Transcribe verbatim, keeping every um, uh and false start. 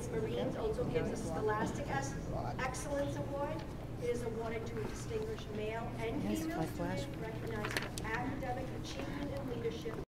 Marines also gives a Scholastic Ex- Excellence Award. It is awarded to a distinguished male and Yes, female my flash. student recognized for academic achievement and leadership